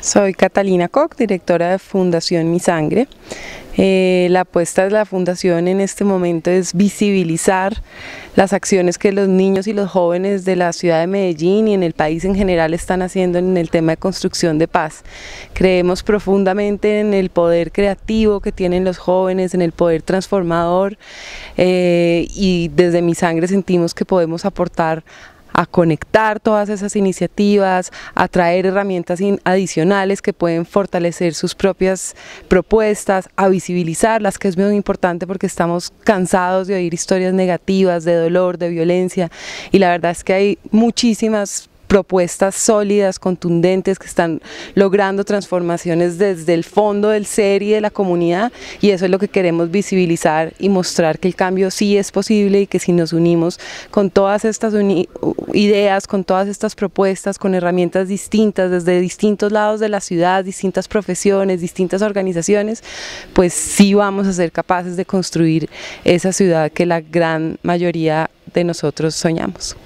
Soy Catalina Koch, directora de Fundación Mi Sangre. La apuesta de la Fundación en este momento es visibilizar las acciones que los niños y los jóvenes de la ciudad de Medellín y en el país en general están haciendo en el tema de construcción de paz. Creemos profundamente en el poder creativo que tienen los jóvenes, en el poder transformador, y desde Mi Sangre sentimos que podemos aportar a conectar todas esas iniciativas, a traer herramientas adicionales que pueden fortalecer sus propias propuestas, a visibilizarlas, que es muy importante porque estamos cansados de oír historias negativas, de dolor, de violencia, y la verdad es que hay muchísimas propuestas sólidas, contundentes, que están logrando transformaciones desde el fondo del ser y de la comunidad, y eso es lo que queremos visibilizar y mostrar, que el cambio sí es posible y que si nos unimos con todas estas ideas, con todas estas propuestas, con herramientas distintas desde distintos lados de la ciudad, distintas profesiones, distintas organizaciones, pues sí vamos a ser capaces de construir esa ciudad que la gran mayoría de nosotros soñamos.